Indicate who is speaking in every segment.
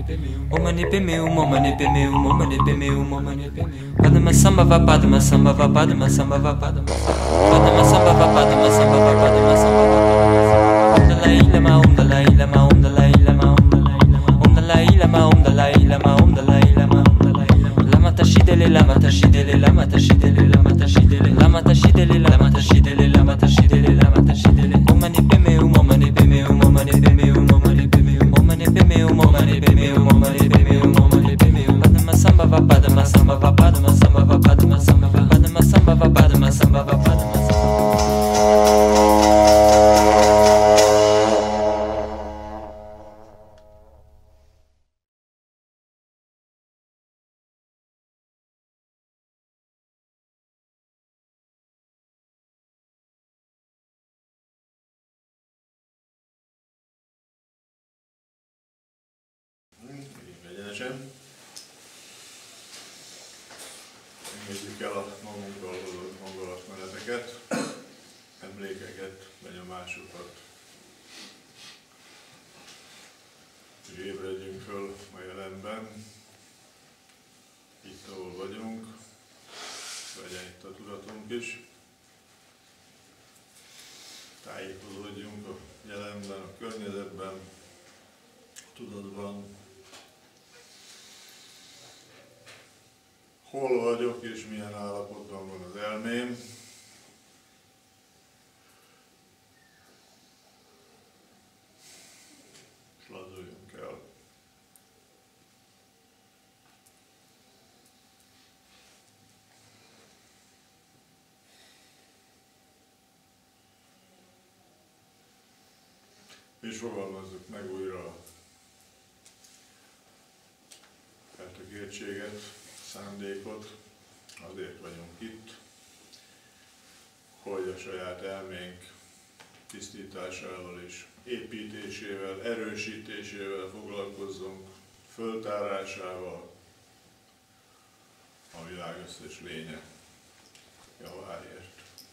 Speaker 1: Padma Sambhava Padma Sambhava Padma Sambhava Padma Padma Sambhava Padma Sambhava Padma Sambhava Om Dalai Lama Om Dalai Lama Om Dalai Lama Om Dalai Lama Om Dalai Lama Om Dalai Lama Om Dalai Lama Lama Tashidele Lama Tashidele Lama Tashidele Lama Tashidele Lama Tashidele Lama Tashidele Lama Tashidele Lama Tashidele Om Mani Padme Om Mani Padme Om Mani Padme Om Mani Padme Om Mani Padme Om Mani Padme Om Mani Padme Om Mani Padme Padma Sambhava Padma Sambhava Padma Sambhava Padma Sambhava Padma Sambhava Padma Sambhava Padma
Speaker 2: Egyenesen. Engedjük el a magunkkal hozott gondolatmeneteket, emlékeket, benyomásokat. És ébredjünk föl a jelenben, itt ahol vagyunk, legyen itt a tudatunk is. Tájékozódjunk a jelenben, a környezetben, a tudatban. Hol vagyok és milyen állapotban van az elmém. És lazduljunk el. És fogalmazzuk meg újra eltökéltséget, szándékot, azért vagyunk itt, hogy a saját elménk tisztításával és építésével, erősítésével foglalkozzunk, föltárásával, a világ összes lénye javáért.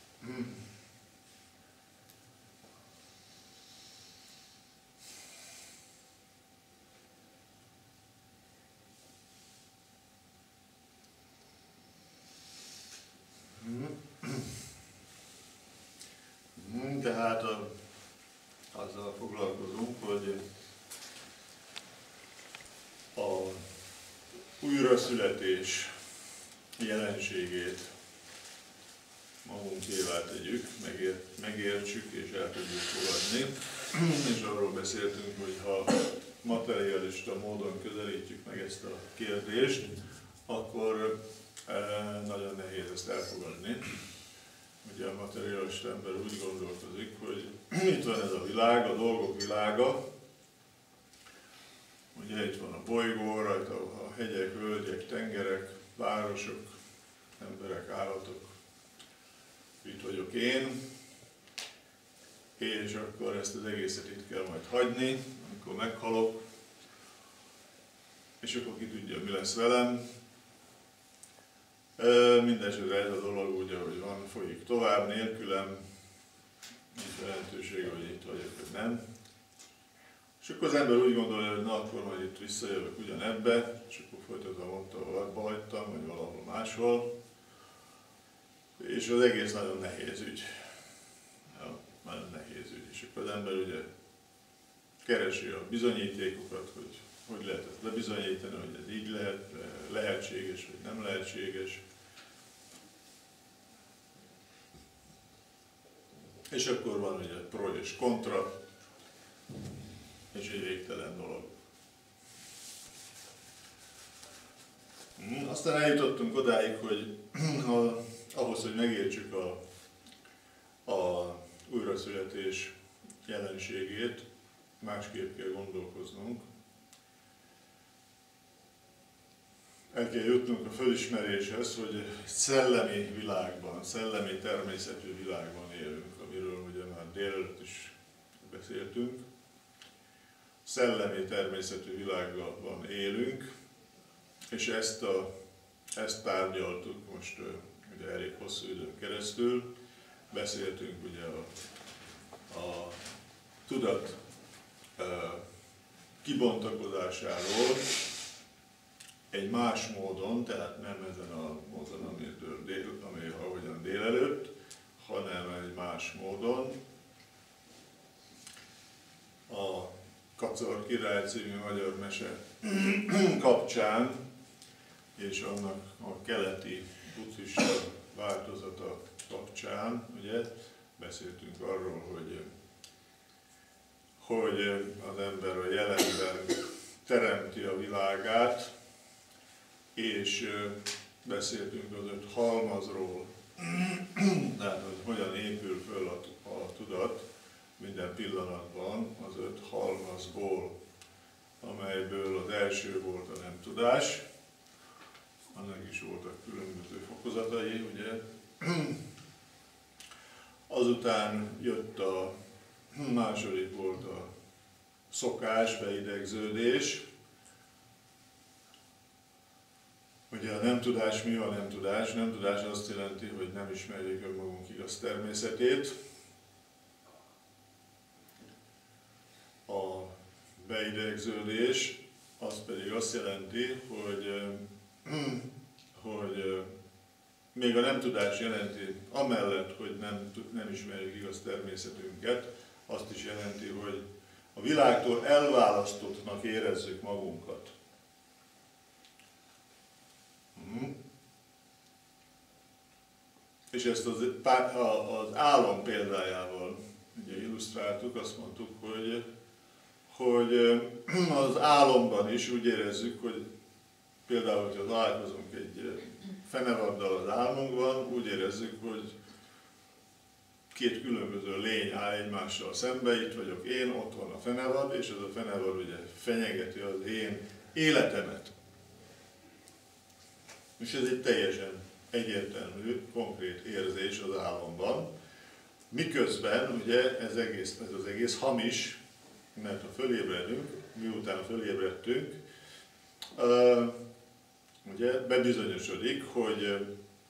Speaker 2: Tehát azzal foglalkozunk, hogy a újraszületés jelenségét magunkévá tegyük, megértsük és el tudjuk fogadni. És arról beszéltünk, hogy ha materialista módon közelítjük meg ezt a kérdést, akkor nagyon nehéz ezt elfogadni. Ugye a materialista ember úgy gondolkozik, hogy itt van ez a világ, a dolgok világa. Ugye itt van a bolygó, rajta a hegyek, völgyek, tengerek, városok, emberek, állatok. Itt vagyok én, és akkor ezt az egészet itt kell majd hagyni, amikor meghalok, és akkor ki tudja, mi lesz velem. Mindenesetre ez a dolog úgy, ahogy van, folyik tovább nélkülem, nincs jelentősége, hogy itt vagyok, vagy nem. És akkor az ember úgy gondolja, hogy na, akkor majd itt visszajövök ugyanebbe, és akkor folytatom ott, ahol abba hagytam, vagy valahol máshol. És az egész nagyon nehéz ügy. Ja, nagyon nehéz ügy. És akkor az ember ugye keresi a bizonyítékokat, hogy lehet ezt bebizonyítani, hogy ez így lehet, lehetséges, vagy nem lehetséges. És akkor van ugye pro és kontra, és egy végtelen dolog. Aztán eljutottunk odáig, hogy ahhoz, hogy megértsük a újraszületés jelenségét, másképp kell gondolkoznunk. El kell jutnunk a fölismeréshez, hogy szellemi világban, szellemi természetű világban élünk, amiről ugye már délelőtt is beszéltünk. Szellemi természetű világban élünk, és ezt tárgyaltuk most ugye elég hosszú időn keresztül. Beszéltünk ugye a tudat kibontakozásáról egy más módon, tehát nem ezen a módon, ahogyan délelőtt, hanem egy más módon. A Kacor király című magyar mese kapcsán és annak a keleti buddhista változata kapcsán, ugye, beszéltünk arról, hogy az ember a jelenben teremti a világát, és beszéltünk az 5 halmazról, tehát hogy hogyan épül föl a tudat minden pillanatban az 5 halmazból, amelyből az első volt a nem tudás, annak is voltak különböző fokozatai, ugye. Azután jött a második volt a szokás, beidegződés. Ugye a nem tudás, mi a nem tudás? Nem tudás azt jelenti, hogy nem ismerjük önmagunk igaz természetét. A beidegződés az pedig azt jelenti, hogy még a nem tudás jelenti, amellett, hogy nem ismerjük igaz természetünket, azt is jelenti, hogy a világtól elválasztottnak érezzük magunkat. És ezt az álom példájával ugye illusztráltuk, azt mondtuk, hogy az álomban is úgy érezzük, hogy például, hogyha találkozunk egy fenevaddal az álmunkban, úgy érezzük, hogy 2 különböző lény áll egymással szembe, itt vagyok én, ott van a fenevad, és ez a fenevad ugye fenyegeti az én életemet. És ez egy teljesen egyértelmű, konkrét érzés az álomban, miközben ugye ez az egész hamis, mert ha fölébredünk, miután fölébredtünk, ugye bebizonyosodik, hogy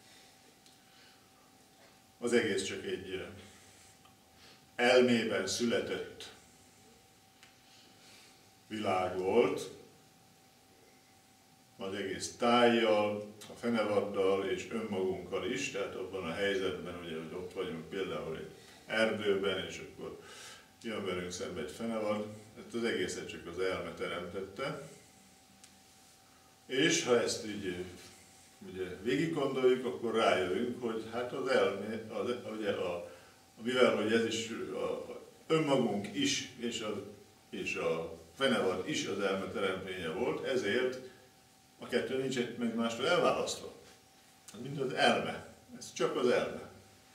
Speaker 2: az egész csak egy elmében született világ volt, az egész tájjal, a fenevaddal és önmagunkkal is, tehát abban a helyzetben, ugye, hogy ott vagyunk például egy erdőben, és akkor jön velünk szembe egy fenevad, ezt az egészet csak az elme teremtette. És ha ezt így ugye végig gondoljuk, akkor rájövünk, hogy hát az elme, mivel hogy ez is önmagunk is, és a fenevad is az elme teremtménye volt, ezért a kettő nincs egymástól elválasztva. Mind az elme. Ez csak az elme.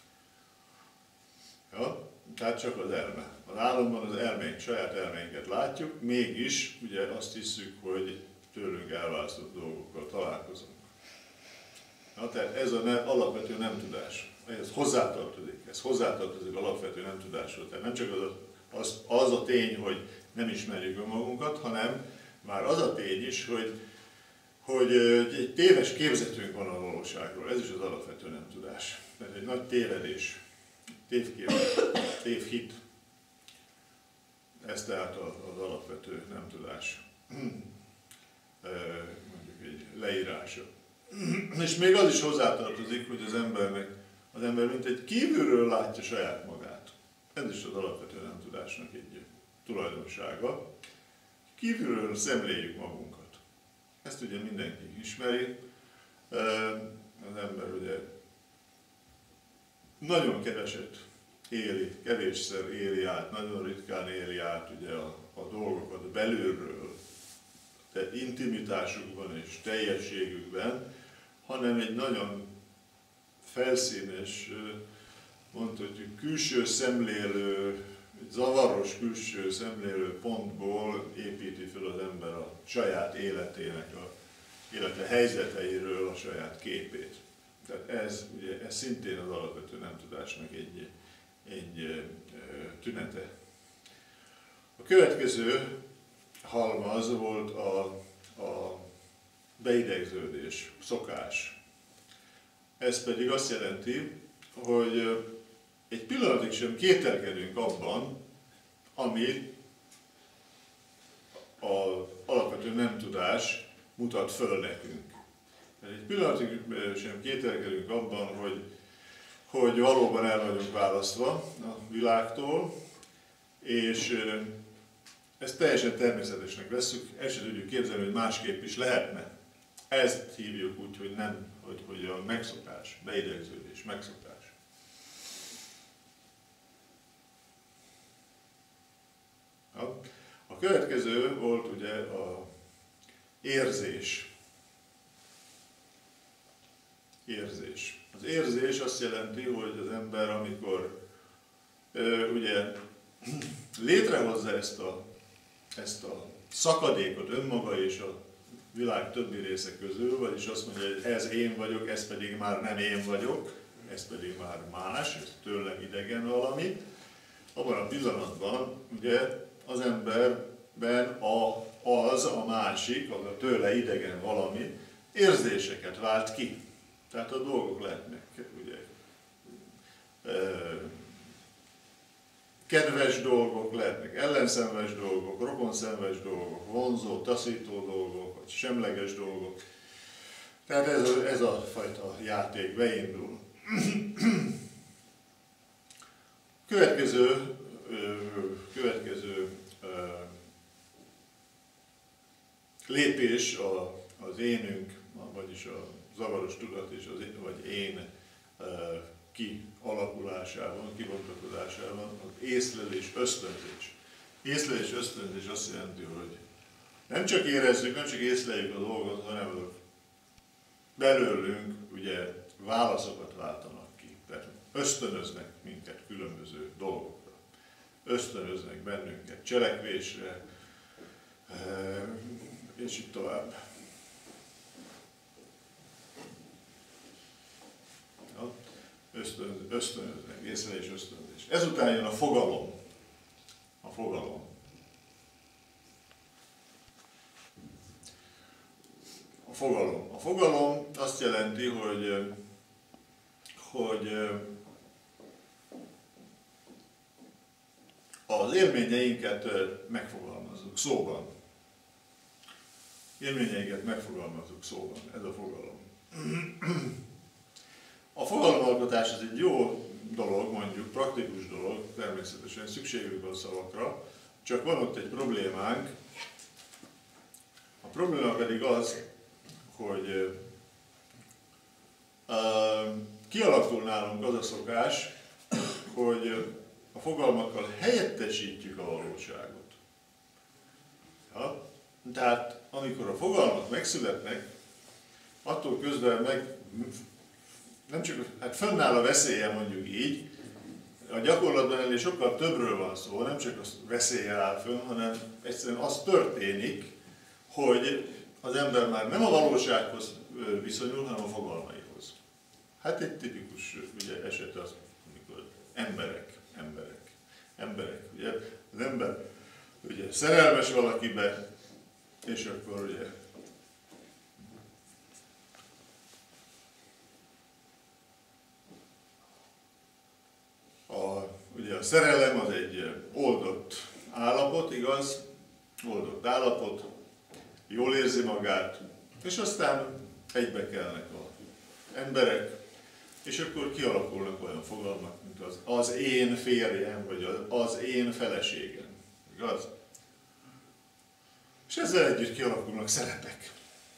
Speaker 2: Ja? Tehát csak az elme. Az álomban az elménk, saját elménket látjuk, mégis ugye azt hiszük, hogy tőlünk elválasztott dolgokkal találkozunk. Ja, tehát ez az alapvető nem tudás. Ez hozzátartozik. Ez hozzátartozik alapvető nem tudásról. Tehát nem csak az a tény, hogy nem ismerjük önmagunkat, hanem már az a tény is, hogy egy téves képzetünk van a valóságról. Ez is az alapvető nem tudás. Tehát egy nagy tévedés, tévképzet, tévhit. Ez tehát az alapvető nem tudás. Mondjuk egy leírása. És még az is hozzátartozik, hogy az ember mint egy kívülről látja saját magát. Ez is az alapvető nem tudásnak egy tulajdonsága. Kívülről szemléljük magunkat. Ezt ugye mindenki ismeri. Az ember ugye nagyon kevésszer éli át, nagyon ritkán éli át ugye a dolgokat belülről, de intimitásukban és teljességükben, hanem egy nagyon felszínes, mondhatjuk külső szemlélő, egy zavaros külső szemlélő pontból építi fel az ember a saját életének, élete helyzeteiről a saját képét. Tehát ez szintén az alapvető nem tudásnak egy tünete. A következő halmaz volt a beidegződés, szokás. Ez pedig azt jelenti, hogy egy pillanatig sem kételkedünk abban, ami a alapvető nem tudás mutat föl nekünk. Egy pillanatig sem kételkedünk abban, hogy valóban el vagyunk választva a világtól, és ezt teljesen természetesnek vesszük, el sem tudjuk képzelni, hogy másképp is lehetne. Ezt hívjuk úgy, hogy a megszokás, beidegződés, megszokás. A következő volt ugye az érzés. Az érzés azt jelenti, hogy az ember, amikor ugye létrehozza ezt a szakadékot önmaga és a világ többi része közül, vagyis azt mondja, hogy ez én vagyok, ez pedig már nem én vagyok, ez pedig már más, ez tőlem idegen valami. Abban a pillanatban ugye az emberben a másik, az a tőle idegen valami érzéseket vált ki. Tehát a dolgok lehetnek ugye, kedves dolgok, lehetnek ellenszenves dolgok, rokonszenves dolgok, vonzó, taszító dolgok, vagy semleges dolgok. Tehát ez a fajta játék beindul. Következő lépés az énünk, vagyis a zavaros tudat és vagy én kialakulásában, kibontakozásában az észlelés, ösztönzés. Észlelés, ösztönzés azt jelenti, hogy nem csak érezzük, nem csak észleljük a dolgot, hanem belőlünk ugye válaszokat váltanak ki. Tehát ösztönöznek minket különböző dolgokra. Ösztönöznek bennünket cselekvésre, és így tovább. Ösztönöznek, észlelés, ösztönzés. Ezután jön a fogalom. A fogalom. A fogalom azt jelenti, hogy az élményeinket megfogalmazzuk szóban. Élményeinket megfogalmazzuk szóban. Ez a fogalom. A fogalomalkotás az egy jó dolog, mondjuk praktikus dolog, természetesen szükségünk van szavakra, csak van ott egy problémánk. A probléma pedig az, hogy kialakul nálunk az a szokás, hogy a fogalmakkal helyettesítjük a valóságot. Ja? Tehát amikor a fogalmak megszületnek, attól közben nem csak, hát fönnáll a veszélye, mondjuk így, a gyakorlatban ennél sokkal többről van szó, nem csak a veszélye áll fönn, hanem egyszerűen az történik, hogy az ember már nem a valósághoz viszonyul, hanem a fogalmaihoz. Hát egy tipikus ugye, eset az, amikor emberek. Ugye, az ember ugye, szerelmes valakibe, és akkor ugye a szerelem az egy oldott állapot, igaz? Oldott állapot, jól érzi magát, és aztán egybe kelnek az emberek, és akkor kialakulnak olyan fogalmak, mint az én férjem, vagy az én feleségem, igaz? És ezzel együtt kialakulnak szerepek.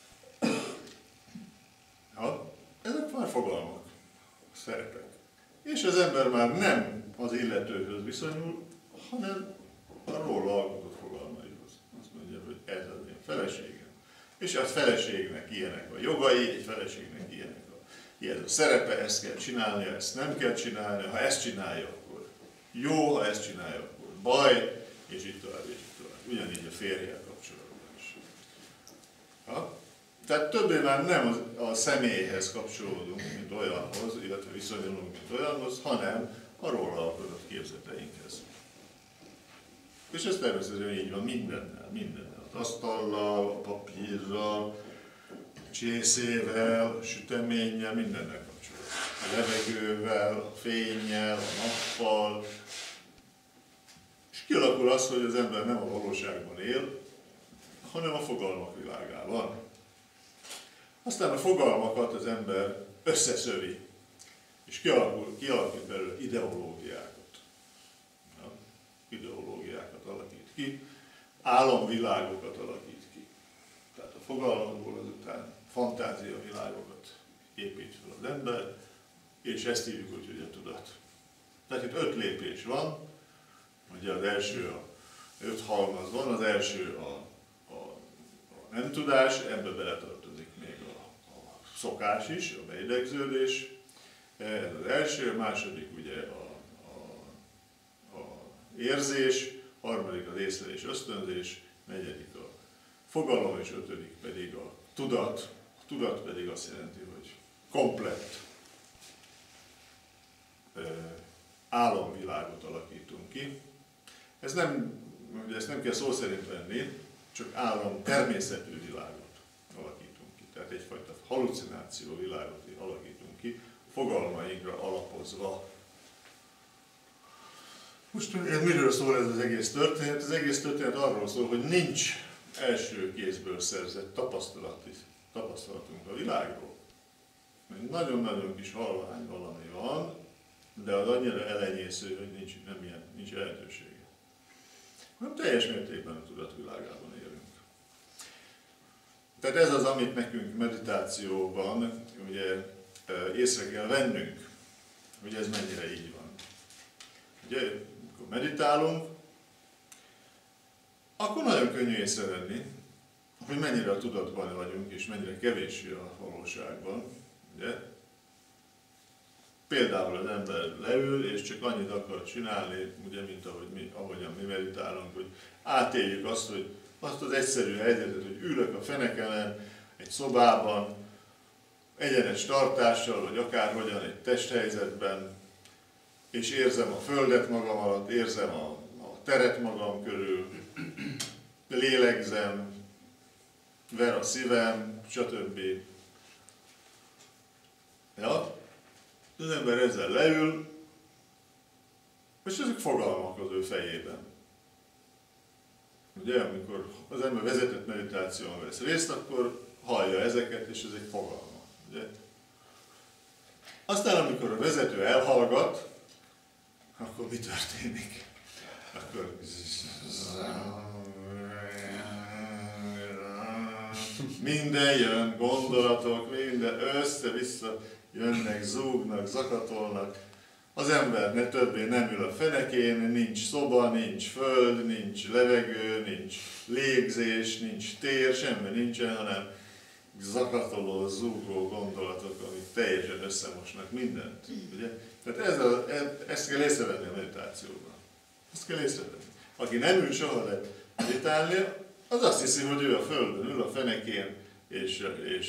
Speaker 2: Ja, ezek már fogalmak, szerepek. És az ember már nem az illetőhöz viszonyul, hanem a róla alkotott fogalmaihoz. Azt mondja, hogy ez az én feleségem. És a feleségnek ilyenek a jogai, egy feleségnek ilyen a szerepe, ezt kell csinálnia, ezt nem kell csinálnia, ha ezt csinálja, akkor jó, ha ezt csinálja, akkor baj, és így tovább, és így tovább. Ugyanígy a férjel kapcsolatban is. Ha? Tehát többé már nem a személyhez kapcsolódunk, mint olyanhoz, illetve viszonyulunk, mint olyanhoz, hanem a róla alkotott képzeteinkhez. És ez természetesen így van mindennel. Az asztallal, a papírral, a csészével, a süteménnyel, mindennel kapcsolatban. A levegővel, a fénnyel, a nappal. És kialakul az, hogy az ember nem a valóságban él, hanem a fogalmak világában. Aztán a fogalmakat az ember összeszövi, és kialakít belőle ideológiákat. Ja, ideológiákat alakít ki, álomvilágokat alakít ki. Tehát a fogalmakból azután fantáziavilágokat épít fel az ember, és ezt hívjuk úgy, hogy a tudat. Tehát itt 5 lépés van, ugye az első, 5 halmaz van, az első a nem tudás, ebbe beletartozik még a szokás is, a beidegződés. Ez az első, a második ugye a érzés, harmadik az észlelés, ösztönzés, negyedik a fogalom, és ötödik pedig a tudat. A tudat pedig azt jelenti, hogy komplett álomvilágot alakítunk ki. Ezt nem kell szó szerint venni, csak álom természetű világot alakítunk ki. Tehát egyfajta hallucináció világot alakítunk ki, fogalmainkra alapozva. Most miről szól ez az egész történet? Az egész történet arról szól, hogy nincs első kézből szerzett tapasztalatunk a világról. Nagyon-nagyon kis halvány valami van, de az annyira elenyésző, hogy nincs lehetősége. Nem teljes mértékben a tudatvilágában élünk. Tehát ez az, amit nekünk meditációban ugye, észre kell vennünk, hogy ez mennyire így van. Ugye, amikor meditálunk, akkor nagyon könnyű észrevenni, hogy mennyire a tudatban vagyunk, és mennyire kevéssé a valóságban. Ugye? Például az ember leül, és csak annyit akar csinálni, ugye, mint ahogyan mi meditálunk, hogy átéljük azt az egyszerű helyzetet, hogy ülök a fenekemen, egy szobában, egyenes tartással, vagy akárhogyan egy testhelyzetben, és érzem a földet magam alatt, érzem a teret magam körül, lélegzem, ver a szívem, stb. Ja? Az ember ezzel leül, és ezek fogalmak az ő fejében. Ugye, amikor az ember vezetett meditáción vesz részt, akkor hallja ezeket, és ezek fogalmak. Ugye? Aztán, amikor a vezető elhallgat, akkor mi történik? Akkor minden jön, gondolatok, minden össze-vissza jönnek, zúgnak, zakatolnak. Az ember többé nem ül a fenekén, nincs szoba, nincs föld, nincs levegő, nincs légzés, nincs tér, semmi nincsen, hanem zakatoló, zúgó gondolatok, amik teljesen összemosnak mindent. Ugye? Tehát ezt kell észrevenni a meditációban. Ezt kell észrevenni. Aki nem ül soha meditálni, az azt hiszi, hogy ő a földön ül, a fenekén, és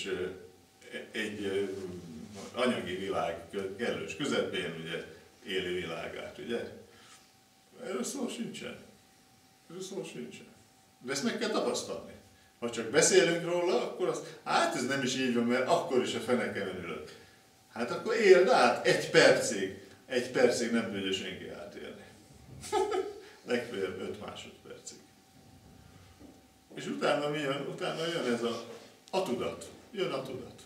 Speaker 2: egy anyagi világ kellős közepén ugye, éli világát, ugye? Erről szó sincsen. De ezt meg kell tapasztalni. Ha csak beszélünk róla, akkor hát ez nem is így van, mert akkor is a fenekemen ülök. Hát akkor éld át 1 percig. 1 percig nem tudja senki átélni. Legfeljebb 5 másodpercig. És utána mi jön? Utána jön ez a tudat. Jön a tudat.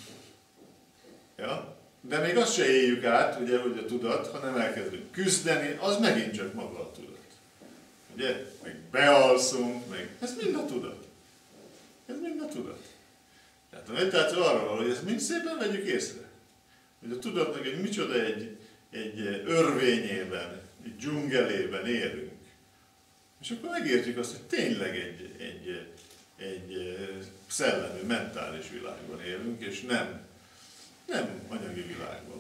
Speaker 2: Ja? De még azt se éljük át, ugye, hogy a tudat, hanem elkezdünk küzdeni, az megint csak maga a tudat. Ugye? Meg bealszunk, ez mind a tudat. Ez mind a tudat. Tehát a meditáció arra való, hogy ezt mind szépen vegyük észre. Hogy a tudatnak egy micsoda egy örvényében, egy dzsungelében élünk. És akkor megértjük azt, hogy tényleg egy szellemi, mentális világban élünk, és nem anyagi világban.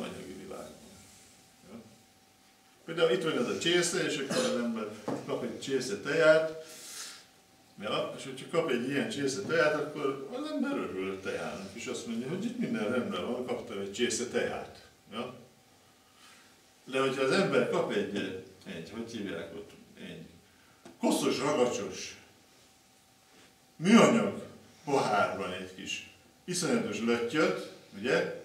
Speaker 2: Ja? Például itt van ez a csésze, és akkor az ember kap egy csésze teját, ja? És hogyha kap egy ilyen csésze teját, akkor az ember örül a tejának, és azt mondja, hogy itt minden rendben van, kaptam egy csésze teját. Ja? De hogyha az ember kap egy hogy hívják ott, egy koszos, ragacsos, műanyag pohárban egy kis iszonyatos löttyöt, ugye?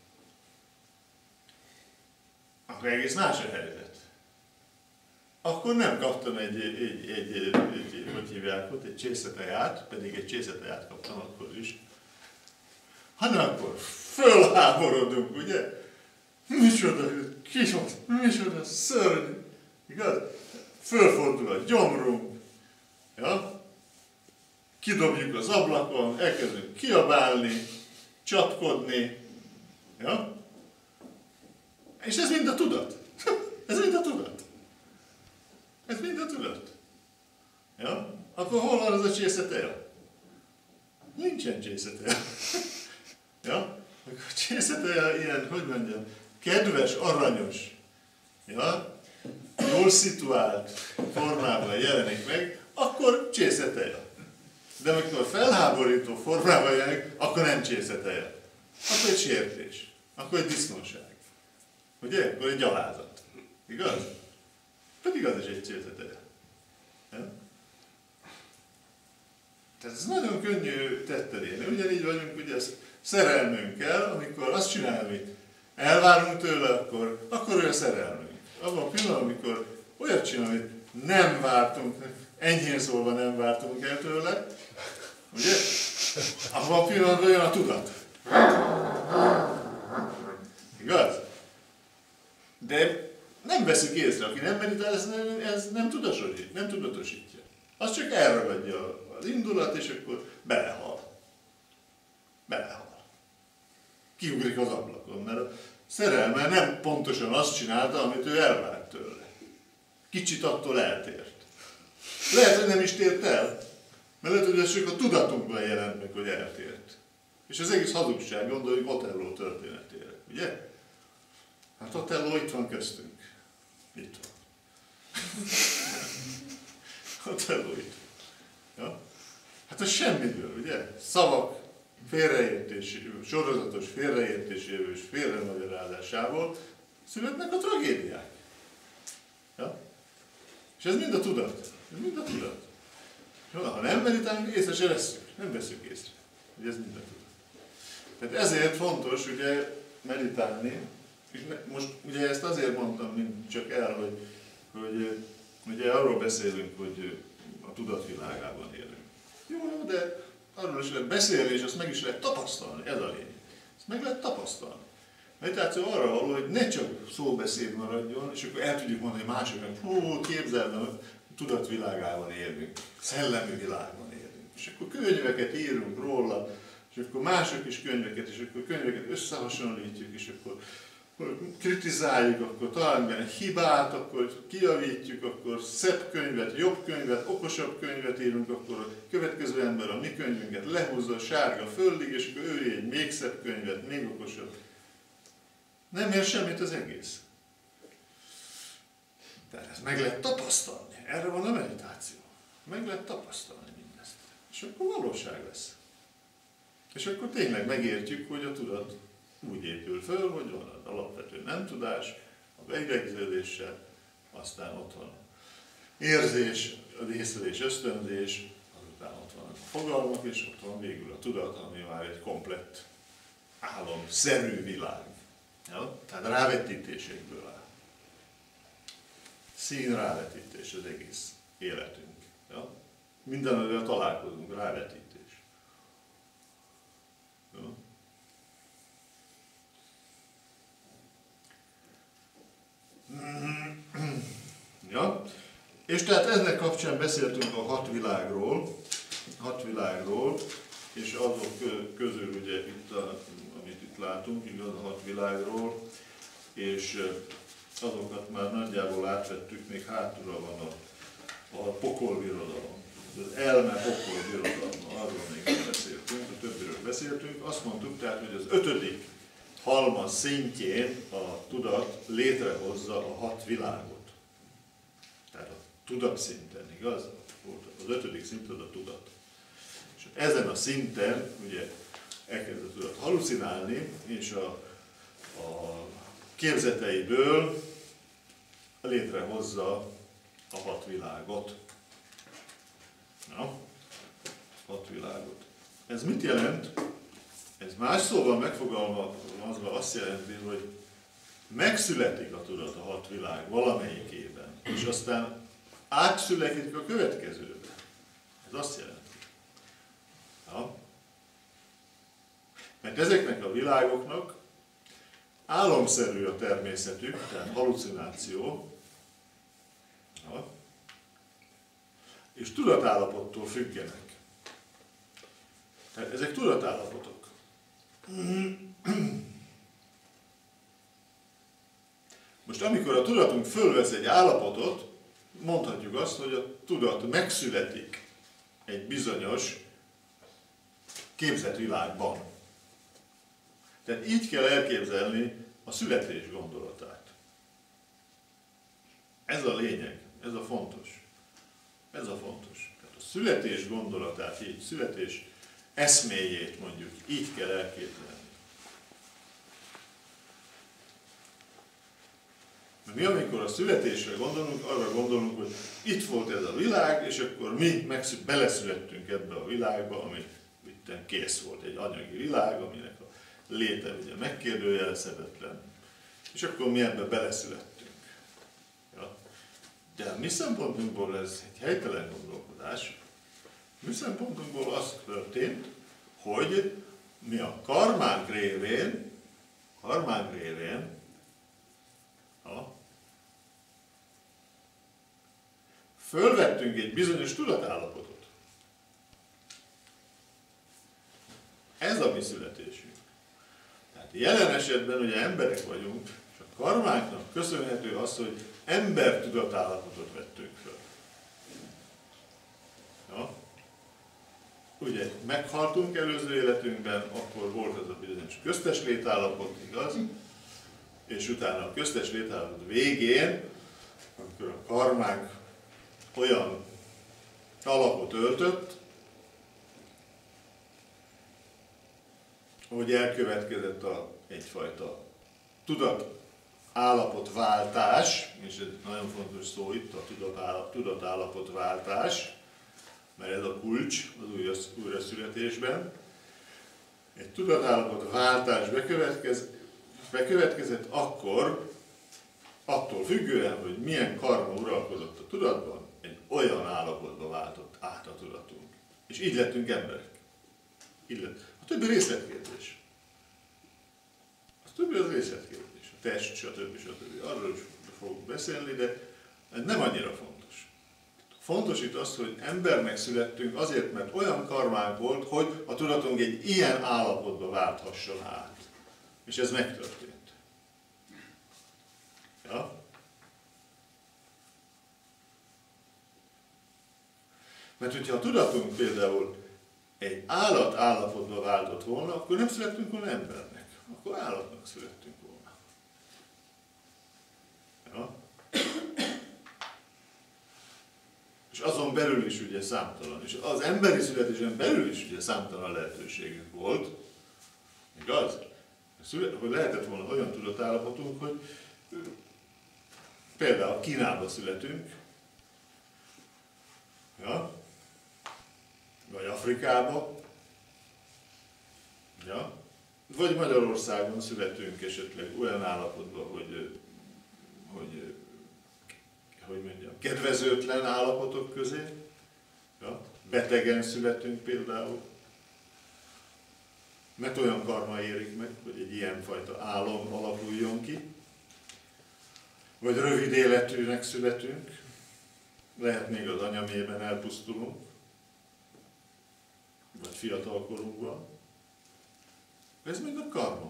Speaker 2: Akkor egész más a helyzet. Akkor nem kaptam egy hogy hívják ott, egy csészeteját, pedig egy csészeteját kaptam akkor is, hanem akkor fölháborodunk, ugye? Micsoda kis, micsoda szörny, igaz? Fölfordul a gyomrunk, ja? Kidobjuk az ablakon, elkezdünk kiabálni, csapkodni, ja? És ez mind a tudat. Ez mind a tudat. Ez mind a tudat. Ja? Akkor hol van az a csészeteja? Nincsen csészeteja. Ja? Akkor a csészeteja ilyen, hogy mondjam, kedves, aranyos, ja? Jól szituált formában jelenik meg, akkor csészeteja. De amikor felháborító formában jelenik, akkor nem csészeteja. Akkor egy sértés. Akkor egy disznóság. Ugye? Akkor egy gyalázat. Igaz? Pedig az is egy csészeteje. Ja? Tehát ez nagyon könnyű tetten élni. Ugyanígy vagyunk ugye szerelmünkkel, amikor azt csinál, amit elvárunk tőle, akkor ő a szerelmünk. Abban a pillanatban, amikor olyat csinál, amit nem vártunk, enyhén szólva nem vártunk el tőle, ugye? Abban a pillanatban jön a tudat. Igaz? De nem veszük észre, aki nem meditál, ez nem tudatosítja. Az csak elragadja az indulat, és akkor belehal. Belehal. Kiugrik az ablakon, mert a szerelme nem pontosan azt csinálta, amit ő elvárt tőle. Kicsit attól eltért. Lehet, hogy nem is tért el, mert lehet, hogy ez csak a tudatunkban jelent meg, hogy eltért. És az egész hazugság, gondoljuk Otello történetére, ugye? Hát Otello itt van köztünk. Itt van. Otello itt van. Ja? Hát az semmiből, ugye? Szavak félreértéséből, sorozatos félreértéséből és félremagyarázásából születnek a tragédiák. Ja? És ez mind a tudat. Ez mind a tudat. Ha nem meditálunk, észre se vesszük. Nem veszünk észre. Ugye ez mind a tudat. Tehát ezért fontos ugye meditálni, és most ugye ezt azért mondtam, mint csak el, hogy ugye arról beszélünk, hogy a tudatvilágában élünk. Jó, de arról is lehet beszélni, és azt meg is lehet tapasztalni, ez a lényeg. Ezt meg lehet tapasztalni. Meditáció arra való, hogy ne csak szóbeszéd maradjon, és akkor el tudjuk mondani másoknak, hú, képzeld el, tudatvilágában élünk, szellemi világban élünk. És akkor könyveket írunk róla, és akkor mások is könyveket, és akkor könyveket összehasonlítjuk, és akkor kritizáljuk, akkor találunk benne hibát, akkor kijavítjuk, akkor szebb könyvet, jobb könyvet, okosabb könyvet írunk, akkor a következő ember a mi könyvünket lehúzza sárga földig, és akkor ő egy még szebb könyvet, még okosabb. Nem ér semmit az egész. De ezt meg lehet tapasztalni. Erre van a meditáció. Meg lehet tapasztalni mindezt. És akkor valóság lesz. És akkor tényleg megértjük, hogy a tudat úgy épül föl, hogy van az alapvető nem tudás, a beidegződéssel, aztán ott van érzés, az észlelés, ösztönzés, azután ott vannak a fogalmak, és ott van végül a tudat, ami már egy komplett álomszerű világ. Ja? Tehát rávetítésekből áll. Szín rávetítés az egész életünk. Ja? Mindenről találkozunk, rávetítés. Ja? Ja? És tehát ennek kapcsán beszéltünk a hat világról, és azok közül ugye itt, amit itt látunk, igaz, a hat világról, és azokat már nagyjából átvettük, még hátulra van a pokolbirodalom. Az elme pokolbirodalma, arról még nem beszéltünk, a többiről beszéltünk. Azt mondtuk tehát, hogy az 5. halmaz szintjén a tudat létrehozza a hat világot. Tehát a tudatszinten, igaz? Az 5. szint az a tudat. És ezen a szinten ugye elkezd a tudat halucinálni, és a képzeteiből létrehozza a hat világot. Na, hat világot. Ez mit jelent? Ez más szóval megfogalmazva azt jelenti, hogy megszületik a tudat a hat világ valamelyikében, és aztán átszületik a következőbe. Ez azt jelenti. Ja. Mert ezeknek a világoknak álomszerű a természetük, tehát halucináció, ja, és tudatállapottól függenek. Tehát ezek tudatállapotok. Most amikor a tudatunk fölvesz egy állapotot, mondhatjuk azt, hogy a tudat megszületik egy bizonyos képzett világban. Tehát így kell elképzelni a születés gondolatát. Ez a lényeg, ez a fontos. Ez a fontos. Tehát a születés gondolatát, így születés eszméjét mondjuk, így kell elképzelni. Mi amikor a születésre gondolunk, arra gondolunk, hogy itt volt ez a világ, és akkor mi beleszülettünk ebbe a világba, ami itten kész volt, egy anyagi világ, aminek a léte ugye megkérdőjelezhetetlen, és akkor mi ebbe beleszülettünk. Ja. De a mi szempontunkból ez egy helytelen gondolkodás. Mi szempontunkból az történt, hogy mi a karmánk révén fölvettünk egy bizonyos tudatállapotot. Ez a mi születésünk. Tehát jelen esetben ugye emberek vagyunk, és a karmánknak köszönhető az, hogy ember tudatállapotot vettünk föl. Ja? Ugye meghaltunk előző életünkben, akkor volt ez a bizonyos köztes létállapot, igaz? És utána a köztes létállapot végén, amikor a karmánk olyan alapot öltött, hogy elkövetkezett egyfajta tudatállapotváltás, és ez nagyon fontos szó itt, a tudatállapotváltás, mert ez a kulcs az újraszületésben. Egy tudatállapotváltás bekövetkezett akkor, attól függően, hogy milyen karma uralkodott a tudatban, egy olyan állapotba váltott át a tudatunk. És így lettünk emberek. A többi részletkérdés. A többi az részletkérdés. A test, stb. Arról is fogunk beszélni, de ez nem annyira fontos. Fontos itt az, hogy embernek születtünk azért, mert olyan karmánk volt, hogy a tudatunk egy ilyen állapotba válthasson át. És ez megtörtént. Ja? Mert hogyha a tudatunk például egy állat állapotba váltott volna, akkor nem születtünk volna embernek. Akkor állatnak születtünk volna. Ja? És azon belül is ugye számtalan. És az emberi születésen belül is ugye számtalan lehetőségünk volt. Igaz? Hogy lehetett volna olyan tudatállapotunk, hogy például Kínába születünk, ja? Vagy Afrikába, ja? Vagy Magyarországon születünk esetleg olyan állapotban, hogy mondjam, kedvezőtlen állapotok közé, ja? Betegen születünk például, mert olyan karma érik meg, hogy egy ilyenfajta álom alakuljon ki, vagy rövid életűnek születünk, lehet még az anyaméhben elpusztulunk, vagy fiatalkorunkban. Ez mind a karma.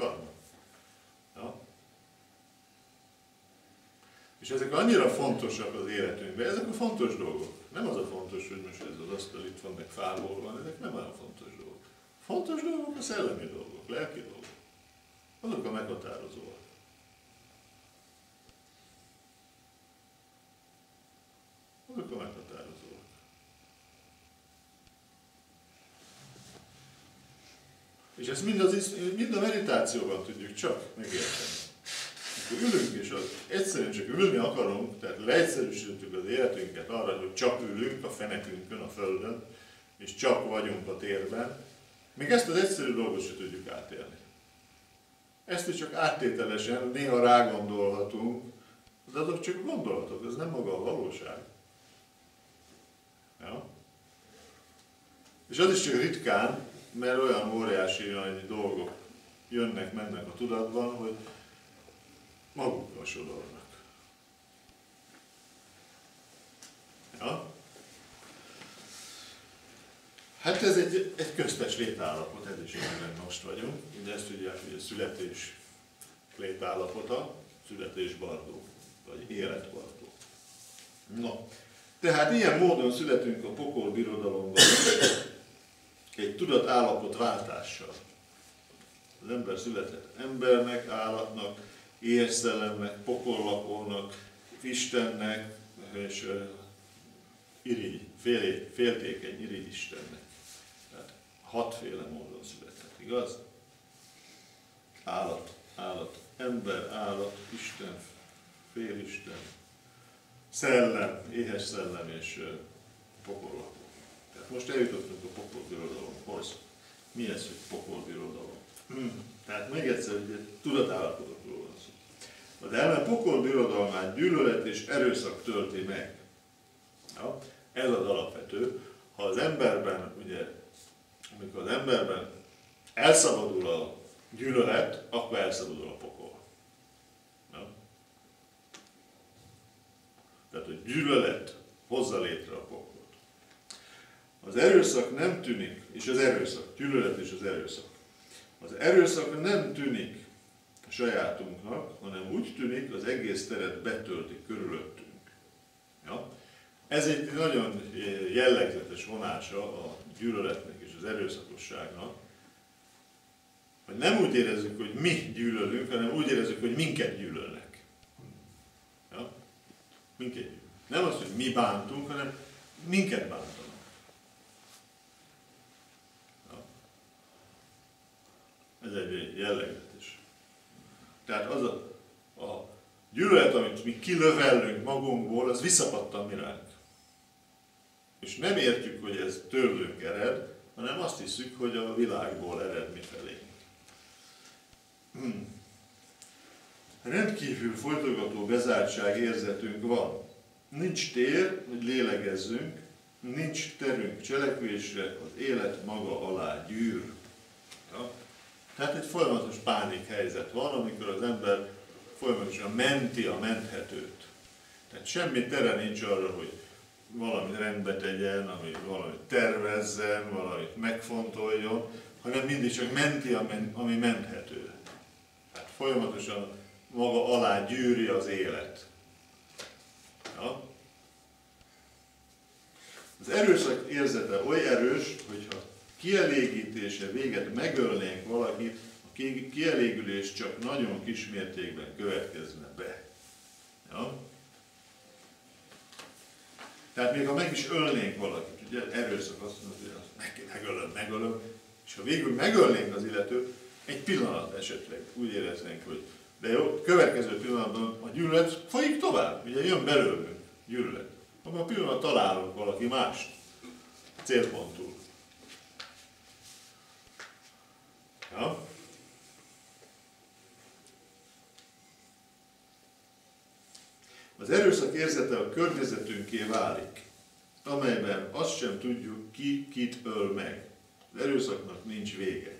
Speaker 2: Ja? És ezek annyira fontosak az életünkben, ezek a fontos dolgok. Nem az a fontos, hogy most ez az asztal itt van, meg fából van, ezek nem olyan fontos dolgok. Fontos dolgok a szellemi dolgok, lelki dolgok. Azok a meghatározóak. Azok a meghatározóak. És ezt mind a meditációban tudjuk csak megérteni. Akkor ülünk, és egyszerűen csak ülni akarunk, tehát leegyszerűsítjük az életünket arra, hogy csak ülünk a fenekünkön, a földön, és csak vagyunk a térben, még ezt az egyszerű dolgot sem tudjuk átélni. Ezt is csak áttételesen, néha rágondolhatunk, de azok csak gondolatok, ez nem maga a valóság. Ja? És az is csak ritkán, mert olyan óriási nagy dolgok jönnek-mennek a tudatban, hogy magukkal sodornak. Ja? Hát ez egy köztes létállapot, ez is amiben most vagyunk. Ugye ezt tudják, hogy a születés létállapota, születésbardó, vagy életbardó. No, tehát ilyen módon születünk a pokolbirodalomban egy tudatállapot váltással. Az ember született embernek, állatnak, érszellemnek, pokollakónak, Istennek, és irigy, féltékeny irigy Istennek. Tehát 6 módon született, igaz? Állat, ember, állat, Isten, félisten, szellem, éhes szellem és pokollakó. Tehát most eljutottunk a pokolbirodalomhoz. Mi ez, hogy pokolbirodalom? Tehát még egyszer, hogy tudatállapotokról van szó. De ellen pokolbirodalmát gyűlölet és erőszak tölti meg. Ja, ez az alapvető. Ha az emberben, ugye, amikor az emberben elszabadul a gyűlölet, akkor elszabadul a pokol. Ja? Tehát a gyűlölet hozza létre a pokolt. Az erőszak nem tűnik, és az erőszak, gyűlölet és az erőszak. Az erőszak nem tűnik a sajátunknak, hanem úgy tűnik, az egész teret betölti körülöttünk. Ja? Ez egy nagyon jellegzetes vonása a gyűlöletnek és az erőszakosságnak, hogy nem úgy érezzük, hogy mi gyűlölünk, hanem úgy érezzük, hogy minket gyűlölnek. Ja? Minket gyűlölnek. Nem az, hogy mi bántunk, hanem minket bántanak. Ja? Ez egy jellegzetes. Tehát az a gyűlölet, amit mi kilövellünk magunkból, az visszapattan mi ránk. És nem értjük, hogy ez tőlünk ered, hanem azt hiszük, hogy a világból ered mifelé. Rendkívül folytogató bezártság érzetünk van. Nincs tér, hogy lélegezzünk, nincs terünk cselekvésre, az élet maga alá gyűr. Ja? Tehát egy folyamatos pánik helyzet van, amikor az ember folyamatosan menti a menthetőt. Tehát semmi tere nincs arra, hogy valamit rendbe tegyen, valamit tervezzen, valamit megfontoljon, hanem mindig csak menti, ami menthető. Tehát folyamatosan maga alá gyűri az élet. Ja? Az erőszak érzete oly erős, hogyha kielégítése véget megölnénk valakit, a kielégülés csak nagyon kis mértékben következne be. Ja? Tehát még ha meg is ölnénk valakit, ugye erőszak azt mondja, hogy megölöm, és ha végül megölnénk az illetőt, egy pillanat esetleg úgy éreznénk, hogy de jó, következő pillanatban a gyűlölet folyik tovább, ugye jön belőlünk gyűlölet. Abban a pillanat találunk valaki mást célpontul. Ja? Az erőszak érzete a környezetünké válik, amelyben azt sem tudjuk, ki kit öl meg. Az erőszaknak nincs vége.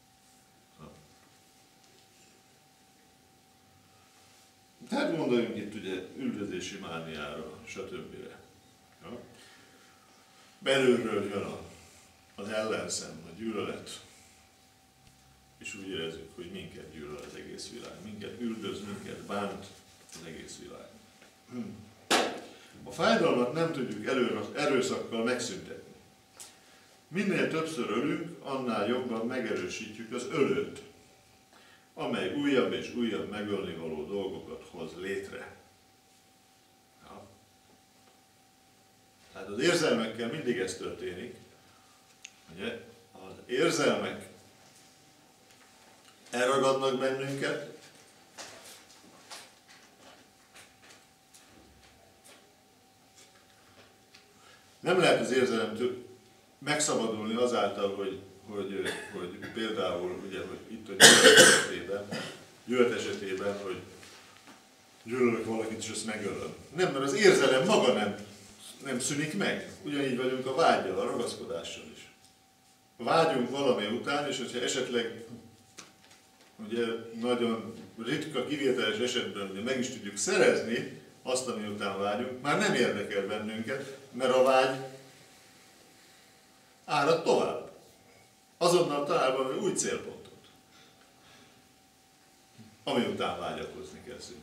Speaker 2: Tehát gondoljunk itt ugye üldözési mániára, stb. Ja? Belülről jön az ellenszem, a gyűlölet, és úgy érezzük, hogy minket gyűlöl az egész világ, minket üldöz, minket bánt az egész világ. A fájdalmat nem tudjuk erőszakkal megszüntetni. Minél többször ölünk, annál jobban megerősítjük az ölőt, amely újabb és újabb megölni való dolgokat hoz létre. Ja. Tehát az érzelmekkel mindig ez történik. Ugye? Az érzelmek elragadnak bennünket, nem lehet az érzelemtől megszabadulni azáltal, hogy például ugye, hogy itt a gyűlölet esetében, hogy gyűlölök valakit és azt megölöm. Nem, mert az érzelem maga nem szűnik meg. Ugyanígy vagyunk a vággyal, a ragaszkodással is. vágyunk valami után, és hogyha esetleg ugye nagyon ritka, kivételes esetben ugye meg is tudjuk szerezni azt, ami után vágyunk, már nem érdekel bennünket, mert a vágy árad tovább. Azonnal talál valami új célpontot, ami után vágyakozni kezdünk.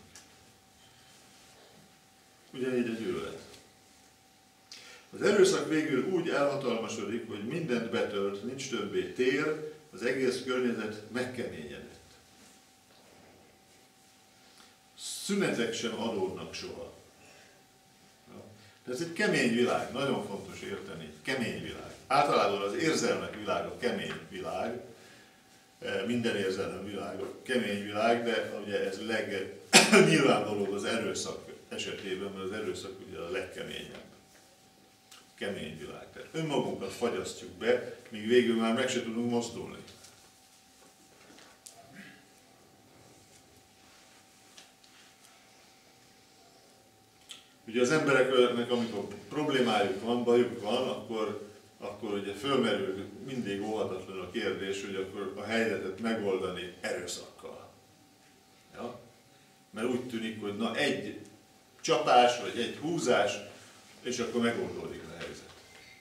Speaker 2: Ugyanígy a gyűlölet. Az erőszak végül úgy elhatalmasodik, hogy mindent betölt, nincs többé tér, az egész környezet megkeményedett. Szünetek sem adódnak soha. De ez egy kemény világ, nagyon fontos érteni, kemény világ. Általában az érzelmek világa kemény világ, minden érzelem világa kemény világ, de ugye ez legnyilvánvalóbb az erőszak esetében, mert az erőszak ugye a legkeményebb. Kemény világ. Tehát önmagunkat fagyasztjuk be, míg végül már meg se tudunk mozdulni. Ugye az embereknek, amikor problémájuk van, bajuk van, akkor ugye fölmerül mindig óhatatlan a kérdés, hogy akkor a helyzetet megoldani erőszakkal. Ja? Mert úgy tűnik, hogy na egy csapás, vagy egy húzás, és akkor megoldódik a helyzet.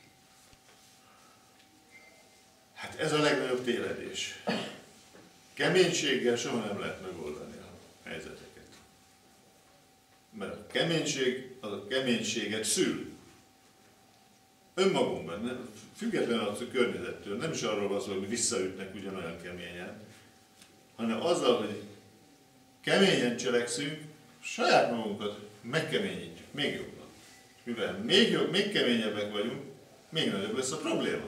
Speaker 2: Hát ez a legnagyobb tévedés. Keménységgel soha nem lehet megoldani a helyzeteket. Mert a keménység az a keménységet szül. Önmagunkban, függetlenül a környezettől, nem is arról van szó, hogy visszaütnek ugyanolyan keményen, hanem azzal, hogy keményen cselekszünk, saját magunkat megkeményítjük, még jobban. Mivel még keményebbek vagyunk, még nagyobb lesz a probléma.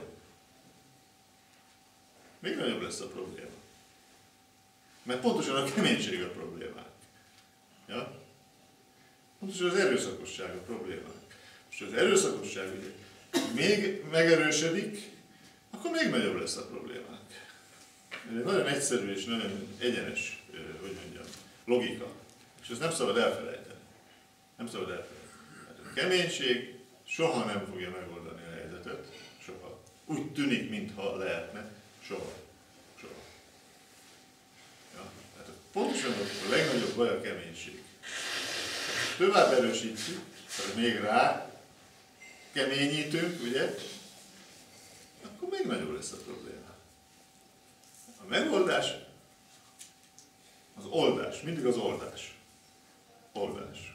Speaker 2: Még nagyobb lesz a probléma. Mert pontosan a keménység a problémák. Ja? Pontosan az erőszakosság a problémák. És az erőszakosság ugye még megerősödik, akkor még nagyobb lesz a problémák. Ez egy nagyon egyszerű és nagyon egyenes, hogy mondjam, logika. És ezt nem szabad elfelejteni. Nem szabad elfelejteni. Hát a keménység soha nem fogja megoldani a helyzetet. Soha. Úgy tűnik, mintha lehetne. Soha. Soha. Ja? Hát pontosan a legnagyobb baj a keménység. Tovább erősítjük, tehát még rá keményítünk, ugye? Akkor még nagyobb lesz a probléma. A megoldás az oldás, mindig az oldás. Oldás.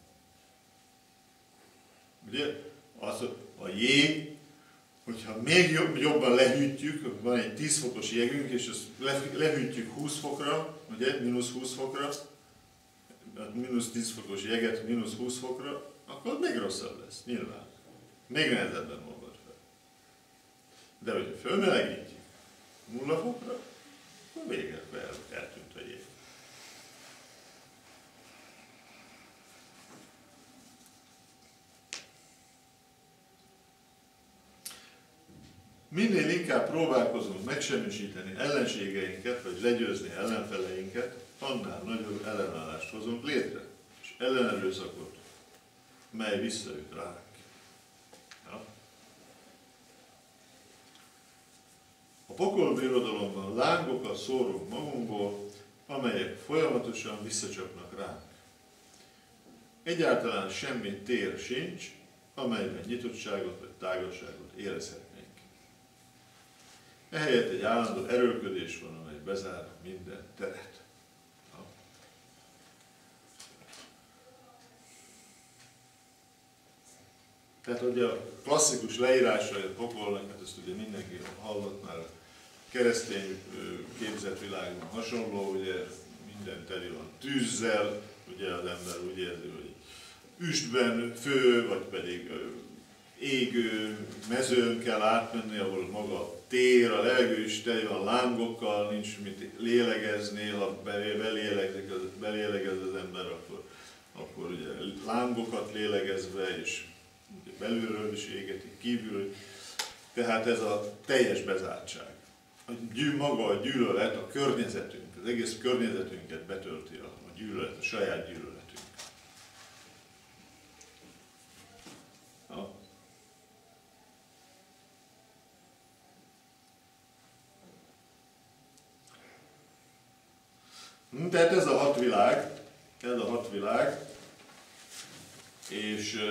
Speaker 2: Ugye? Az a jég, hogyha még jobban lehűtjük, van egy 10 fokos jégünk, és ezt lehűtjük 20 fokra, ugye? Mínusz 20 fokra, mínusz 10 fokos jeget mínusz 20 fokra, akkor még rosszabb lesz, nyilván. Még nehezebben olvad fel. De hogyha fölmelegítjük 0 fokra, akkor vége, eltűnt a jég. Minél inkább próbálkozunk megsemmisíteni ellenségeinket, vagy legyőzni ellenfeleinket, annál nagyobb ellenállást hozunk létre, és ellenerőszakot, mely visszaüt ránk. Ja? A pokolbirodalomban lángokat szórunk magunkból, amelyek folyamatosan visszacsapnak ránk. Egyáltalán semmi tér sincs, amelyben nyitottságot vagy tágasságot érezhetnénk. Ehelyett egy állandó erőlködés van, amely bezár minden teret. Tehát ugye a klasszikus leírása a pokolnak, hát ezt ugye mindenki hallott már, a keresztény képzetvilágban hasonló, ugye minden teli van tűzzel, ugye az ember úgy érzi, hogy üstben fő, vagy pedig égő mezőn kell átmenni, ahol maga a tér, a levegő is teli van lángokkal, nincs mit lélegezni, ha belélegez az ember, akkor ugye lángokat lélegezve, és belülről is égetik, kívülről. Tehát ez a teljes bezártság. Maga a gyűlölet, a környezetünk, az egész környezetünket betölti a gyűlölet, a saját gyűlöletünk. Tehát ez a hat világ, és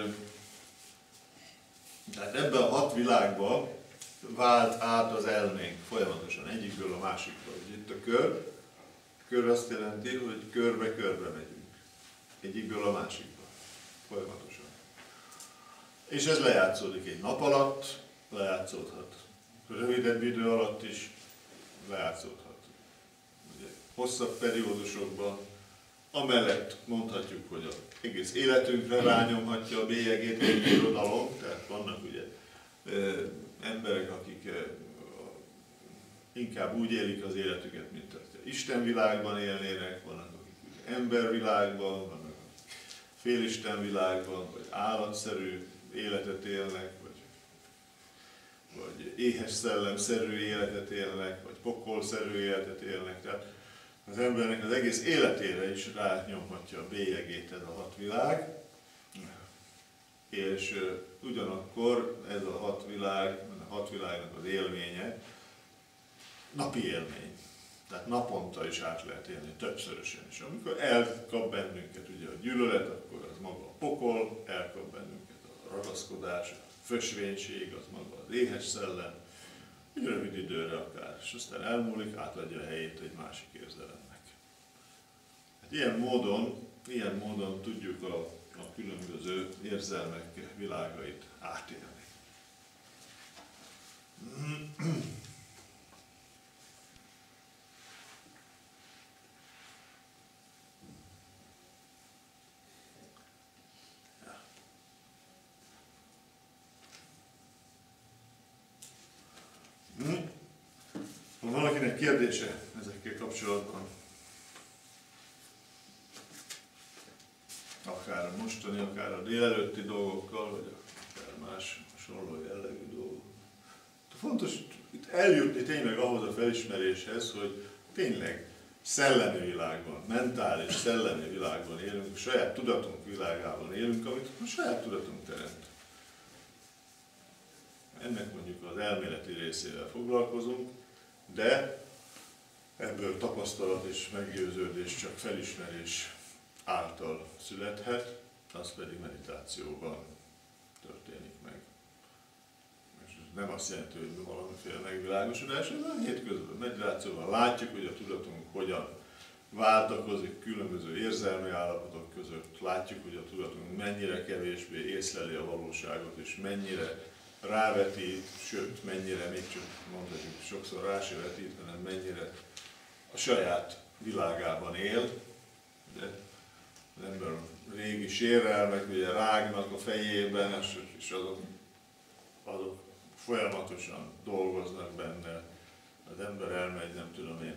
Speaker 2: tehát ebben a hat világban vált át az elménk folyamatosan egyikből a másikba. Itt a kör azt jelenti, hogy körbe-körbe megyünk. Egyikből a másikba. Folyamatosan. És ez lejátszódik egy nap alatt, lejátszódhat rövidebb idő alatt is, lejátszódhat ugye, hosszabb periódusokban. Amellett mondhatjuk, hogy az egész életünkre rányomhatja a bélyegét egy irodalom, tehát vannak ugye emberek, akik inkább úgy élik az életüket, mint hogy Isten világban élnének, vannak akik embervilágban, vannak akik félisten világban, vagy állatszerű életet élnek, vagy éhes szellemszerű életet élnek, vagy pokolszerű életet élnek. Tehát az embernek az egész életére is rányomhatja a bélyegét ez a hat világ, és ugyanakkor ez a hat világnak az élménye napi élmény. Tehát naponta is át lehet élni, többszörösen is. Amikor elkap bennünket ugye a gyűlölet, akkor az maga a pokol, elkap bennünket a ragaszkodás, a fösvénység, az maga az éhes szellem, egy rövid időre akár, és aztán elmúlik, átadja a helyét egy másik érzelemnek. Hát ilyen módon tudjuk a különböző érzelmek világait átélni. Van valakinek kérdése ezekkel kapcsolatban? Akár a mostani, akár a délelőtti dolgokkal, vagy akár más hasonló jellegű dolgok. Fontos itt eljutni tényleg ahhoz a felismeréshez, hogy tényleg szellemi világban, mentális, szellemi világban élünk, a saját tudatunk világában élünk, amit a saját tudatunk teremt. Ennek mondjuk az elméleti részével foglalkozunk, de ebből tapasztalat és meggyőződés csak felismerés által születhet, az pedig meditációban történik meg. És nem azt jelenti, hogy valamiféle megvilágosodás, ez a hétköznapi meditációban látjuk, hogy a tudatunk hogyan váltakozik különböző érzelmi állapotok között, látjuk, hogy a tudatunk mennyire kevésbé észleli a valóságot, és mennyire rávetít, sőt, mennyire, még csak mondhatjuk, sokszor rá se vetít, hanem mennyire a saját világában él. De az ember régi sérelmek ugye rágnak a fejében, és azok folyamatosan dolgoznak benne. Az ember elmegy, nem tudom én,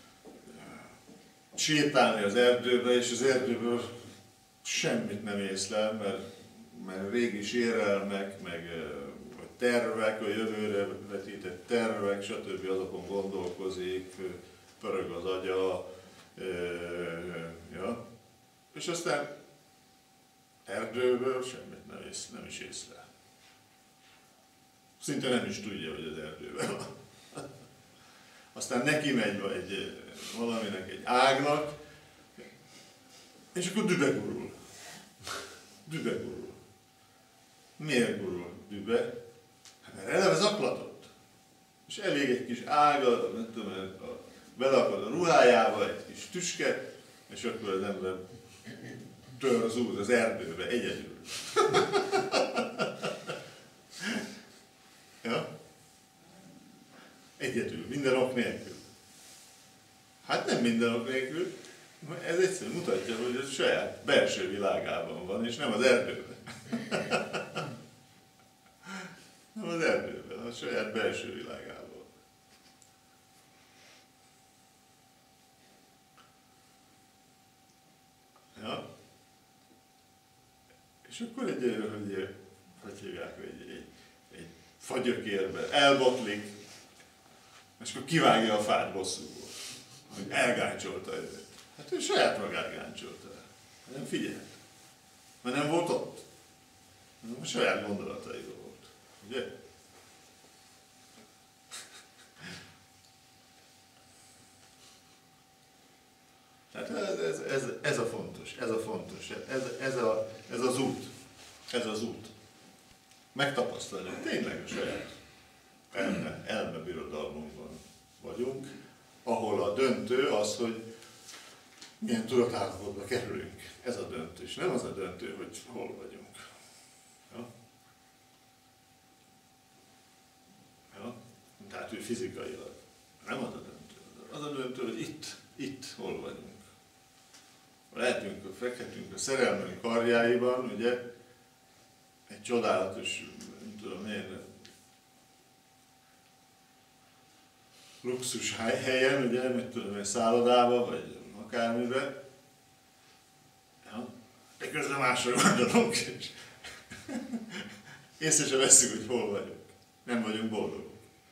Speaker 2: sétálni az erdőbe, és az erdőből semmit nem észlel, mert régi sérelmek, meg tervek, a jövőre vetített tervek, stb. Azokon gondolkozik, pörög az agya, ja. És aztán erdőből semmit nem is észlel. Szinte nem is tudja, hogy az erdőben van. Aztán neki megy valaminek egy ágnak, és akkor dübe gurul. Dübe gurul. Miért gurul dübe? Mert eleve zaklatott. És elég egy kis ága, nem tudom, beleakad a ruhájába, egy kis tüske, és akkor az ember zúz az erdőbe egyedül. Ja? Egyedül, minden ok nélkül. Hát nem minden ok nélkül, ez egyszerűen mutatja, hogy a saját belső világában van, és nem az erdőben. Nem az erdőben, a saját belső világában. Ja? És akkor hogy hívják, egy fagyökérbe elbotlik, és akkor kivágja a fát bosszúból, hogy elgáncsolta őt. Hát ő saját magát gáncsolta el. Nem figyelt. Mert nem volt ott. Nem a saját gondolatairól volt. Ugye? Tehát Ez az út. Megtapasztalni, hogy tényleg a saját elmebirodalmunkban vagyunk, ahol a döntő az, hogy milyen tudatállapotba kerülünk. Ez a döntő, és nem az a döntő, hogy hol vagyunk. Ja? Ja? Tehát ő fizikailag. Nem az a döntő. Az a döntő, hogy itt hol vagyunk. Lehetünk, fekhetünk a szerelmünk karjáiban, ugye, egy csodálatos, nem tudom én, luxus helyen, ugye, mit tudom én, szállodába, vagy akármibe. Ja. De közben másra gondolunk, és észre sem vesszük, hogy hol vagyunk. Nem vagyunk boldogok.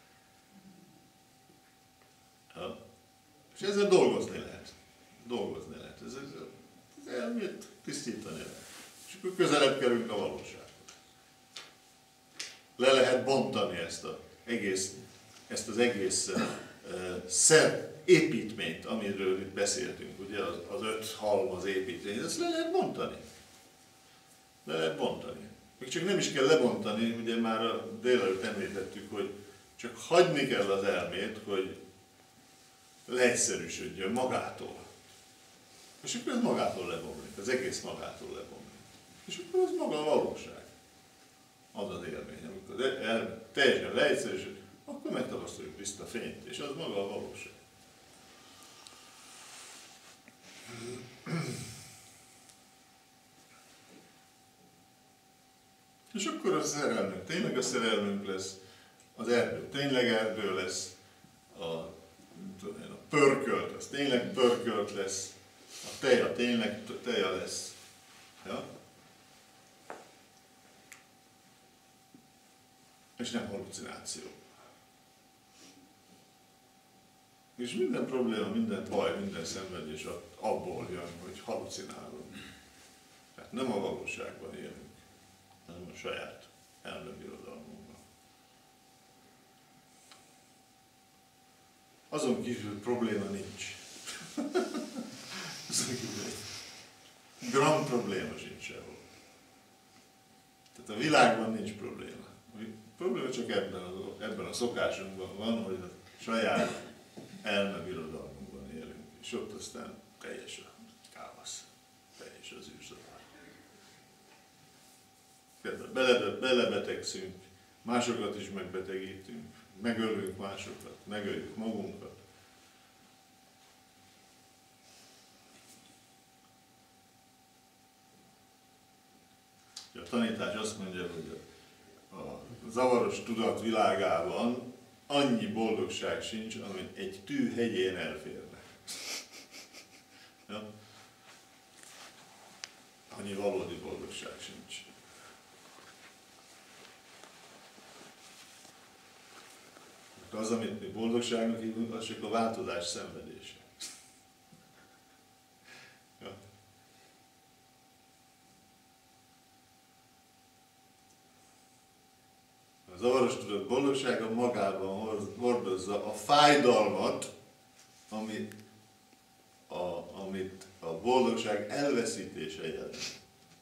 Speaker 2: Ja. És ezzel dolgozni lehet. Dolgozni lehet. Ez elmét tisztítani lehet. És akkor közelebb kerülünk a valósághoz. Le lehet bontani ezt az egész építményt, amiről itt beszéltünk, ugye az 5 halmaz építmény, ezt le lehet bontani. Le lehet bontani. Még csak nem is kell lebontani, ugye már délelőtt említettük, hogy csak hagyni kell az elmét, hogy leegyszerűsödjön magától. És akkor ez magától lebomlik, az egész magától lebomlik. És akkor az maga a valóság. Az az élmény, amikor teljesen leegyszerűsödik, akkor megtapasztaljuk tiszta fényt, és az maga a valóság. És akkor a szerelmünk tényleg a szerelmünk lesz, az erdő tényleg erdő lesz, a pörkölt az tényleg pörkölt lesz, a teja tényleg teja lesz. Ja? És nem hallucináció. És minden probléma, minden baj, minden szenvedés abból jön, hogy hallucinálunk. Tehát nem a valóságban élünk, hanem a saját elmebirodalmunkban. Azon kívül probléma nincs. Azon kívül egy gram probléma sincs sehol. Tehát a világban nincs probléma. A probléma csak ebben a szokásunkban van, hogy a saját elmebirodalmunkban élünk, és ott aztán teljes a káosz, teljes az űrzavar. Belebetegszünk, másokat is megbetegítünk, megölünk másokat, megöljük magunkat. A tanítás azt mondja, hogy a zavaros tudat világában annyi boldogság sincs, amit egy tű hegyén elférne. Ja? Annyi valódi boldogság sincs. Mert az, amit mi boldogságnak hívunk, az csak a változás szenvedése. Ja? A zavaros tudat boldogsága magában hordozza a fájdalmat, amit a boldogság elveszítése jelent.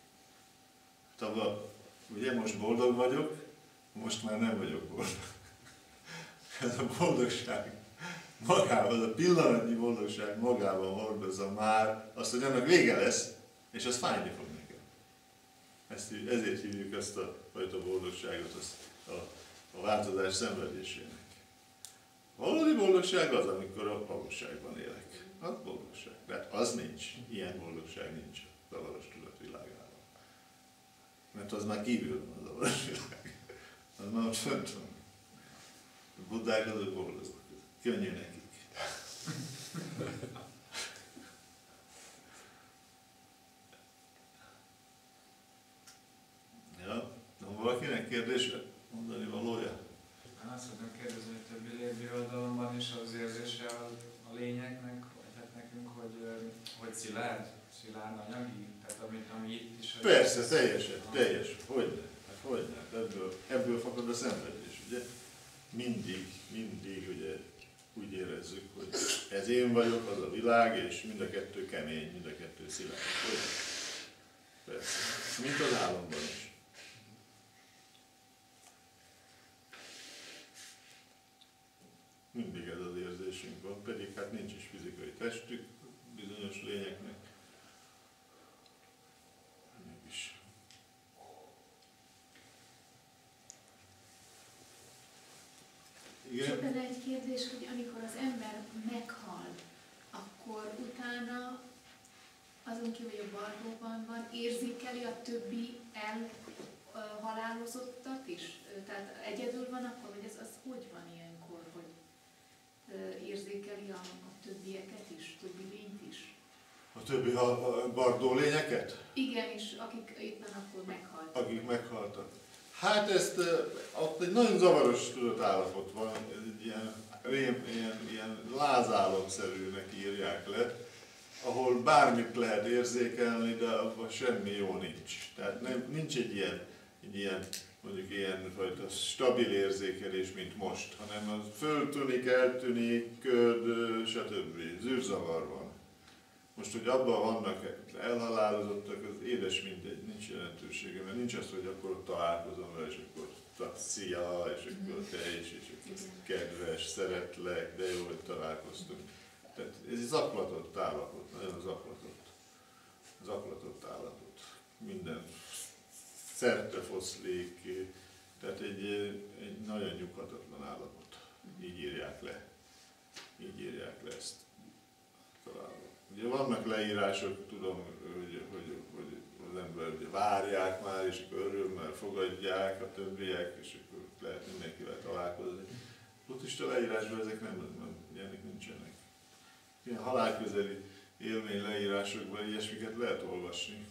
Speaker 2: Ugye most boldog vagyok, most már nem vagyok boldog. Ez a boldogság magában, az a pillanatnyi boldogság magában hordozza már azt, hogy annak vége lesz, és az fájni fog nekem. Ezért hívjuk ezt a fajta boldogságot a változás szenvedésének. A valódi boldogság az, amikor a valóságban élek. Az boldogság. De az nincs. Ilyen boldogság nincs a zavaros tudat világában. Mert az már kívül van a zavaros világ. Az már ott fönt van. A buddhák azok boldogok. Könnyű nekik. Ja, van valakinek kérdés mondani valója?
Speaker 3: Azt tudom kérdezni, hogy többi lélbirodalomban is az érzése a lényeknek, vagy hát nekünk, hogy szilárd anyagi, tehát ami itt is...
Speaker 2: Persze, teljes. Hogyne? Hát hogyne? Ebből fakad a szenvedés, ugye? Mindig ugye úgy érezzük, hogy ez én vagyok, az a világ, és mind a kettő kemény, mind a kettő szilárd. Persze. Mint az álomban is. Mindig ez az érzésünk van, pedig hát nincs is fizikai testük bizonyos lényeknek. Mégis.
Speaker 4: És benne egy kérdés, hogy amikor az ember meghal, akkor utána azon kívül, hogy a Bardóban van, érzékeli a többi elhalálozottat is? Tehát egyedül van akkor, vagy az hogy van ilyenkor, hogy érzékeli a többieket is, többi lényt is?
Speaker 2: A többi Bardó lényeket?
Speaker 4: Igen, és akik éppen akkor meghaltak.
Speaker 2: Akik meghaltak. Hát ezt ott egy nagyon zavaros tudatállapot van, ez egy ilyen lázálomszerűnek írják le, ahol bármit lehet érzékelni, de abban semmi jó nincs. Tehát nincs egy ilyen mondjuk ilyenfajta stabil érzékelés, mint most, hanem az föltűnik, eltűnik, köd, stb. Zűrzavar van. Most, hogy abban vannak elhalálozottak, az édes mindegy, nincs jelentősége, mert nincs az, hogy akkor ott találkozom vele, és akkor szia, és akkor te is, és akkor kedves, szeretlek, de jó, hogy találkoztunk. Tehát ez egy zaklatott állapot, nagyon zaklatott állapot. Minden szerte foszlik, tehát egy nagyon nyughatatlan állapot. Így írják le. Így írják le ezt. Találva. Ugye vannak leírások, tudom, hogy az ember ugye várják már, és akkor örömmel fogadják a többiek, és akkor lehet mindenkivel találkozni. Buddhista leírásban ezek ilyenek nincsenek. Ilyen halálközeli élmény leírásokban ilyesmiket lehet olvasni.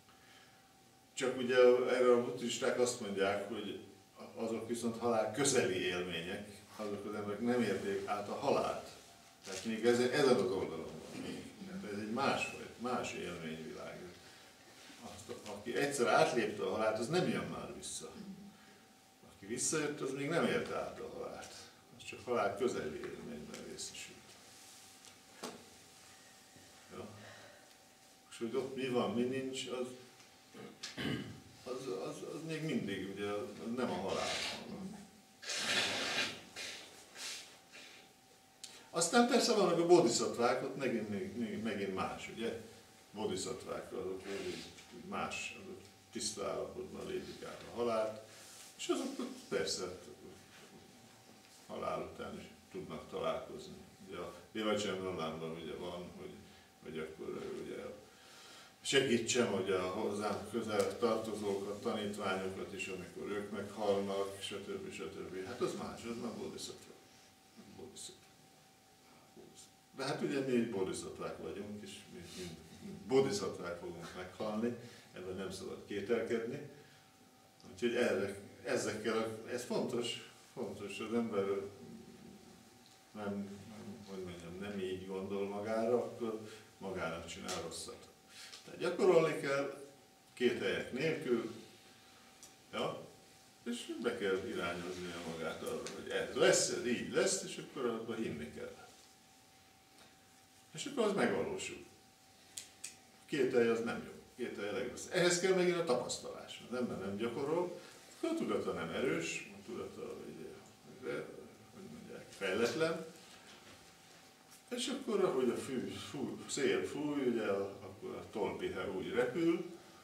Speaker 2: Csak ugye erre a buddhisták azt mondják, hogy azok viszont halál közeli élmények, azok az emberek nem érték át a halált. Tehát még ezen az oldalon van. Ez egy más élményvilág. Aki egyszer átlépte a halált, az nem jön már vissza. Aki visszajött, az még nem érte át a halált. Az csak halál közeli élményben részesült. Ja. És hogy ott mi van, mi nincs, az még mindig, ugye, az nem a halál. Aztán persze vannak a bodhiszattvák, ott megint más, ugye? Bodhiszattvák azok más, azok tiszta állapotban lépik át a halált, és azok persze halál után is tudnak találkozni. Ugye a Devachanandában ugye van, hogy akkor ugye segítsem, hogy a hozzám közel tartozókat, tanítványokat is, amikor ők meghalnak, stb. Hát az más, az már bodhisattva. De hát ugye mi bodhisattvák vagyunk, és mi bodhisattvák fogunk meghalni, ebben nem szabad kételkedni. Úgyhogy ez fontos, az ember nem így gondol magára, akkor magának csinál rosszat. Tehát gyakorolni kell kételyek nélkül, ja, és be kell irányoznia magát arra, hogy ez lesz, ez így lesz, és akkor abban hinni kell. És akkor az megvalósul. Kételj az nem jó, kételj a legrossz. Ehhez kell megint a tapasztalás. Az ember nem gyakorol, akkor a tudata nem erős, a tudata fejletlen, és akkor, ahogy a szél fúj, ugye, akkor a tollpihe úgy repül,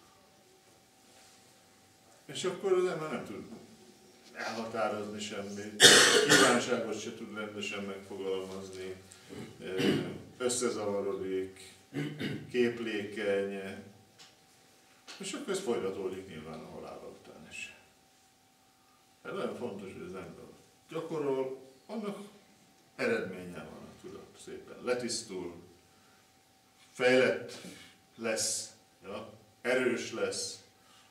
Speaker 2: és akkor az ember nem tud elhatározni semmit, kívánságot se tud rendesen megfogalmazni, összezavarodik, képlékeny, és akkor ez folytatódik nyilván a halála után is. Ez nagyon fontos, hogy az ember gyakorol, annak eredménye van a tudat, szépen letisztul, fejlett lesz, ja, erős lesz,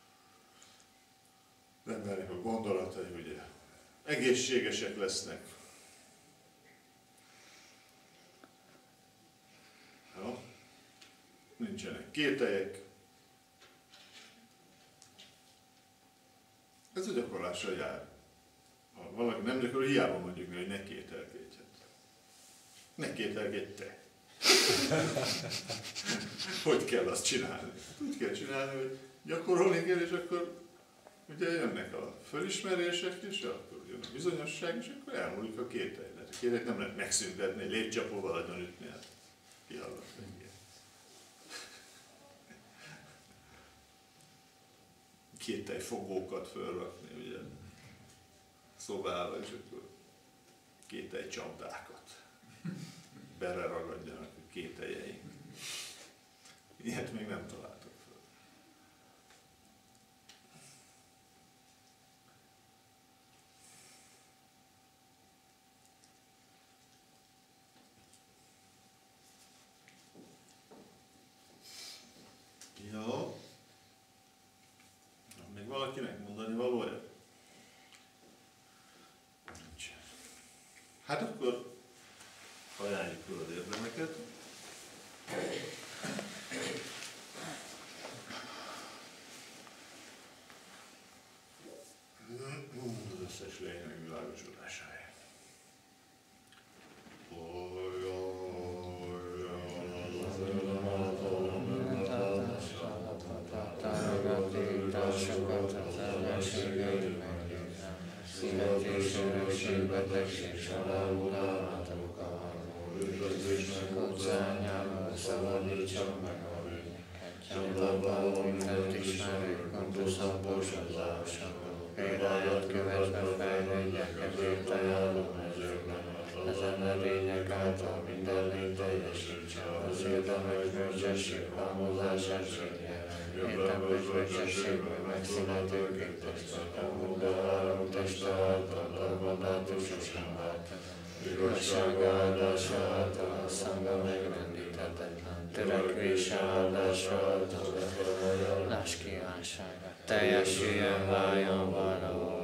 Speaker 2: az embernek a gondolatai ugye egészségesek lesznek. Ja, nincsenek kételyek. Ez a gyakorlással jár. Ha valaki nem gyakorol, hiába mondjuk mi, hogy ne kételkedj. Ne kételkedj te. Hogy kell azt csinálni? Úgy kell csinálni, hogy gyakorolni kell, és akkor ugye jönnek a fölismerések, és akkor jön a bizonyosság, és akkor elmúlik a kételj. Tehát a kételyt nem lehet megszüntetni, egy lépcsapóval agyon ütni, hát kihallgat egy kételyfogókat fölrakni, ugye, szobába, és akkor kételycsapdákat beleragadjanak a kételjeink. Ilyet még nem találtak föl. Jó. Még valakinek mondani valója? Nincs. Hát akkor ajánljuk fel az érdemeket. Az összes lényeg világosodásáért.
Speaker 5: Születés, örökség, betegség, halálulálmatok a koccányával szabadítson meg a bűnöket. Csodabban mindent ismerők, kontuszabósodásokon. Példáját követve fejlődjek, ezért ajánlom ezekben. Ezen növények által minden lény teljesítse az érdemek bölcsesség, halmozását segje. Értelmes bölcsességből megszülető képtestek, amúgyban három teste által dogmatátusosan váltak. Igazság áldása által a szemben megrendíthetetlen, törekvése áldása által befolyolás kívánsága. Teljesüljen, váljon valahol.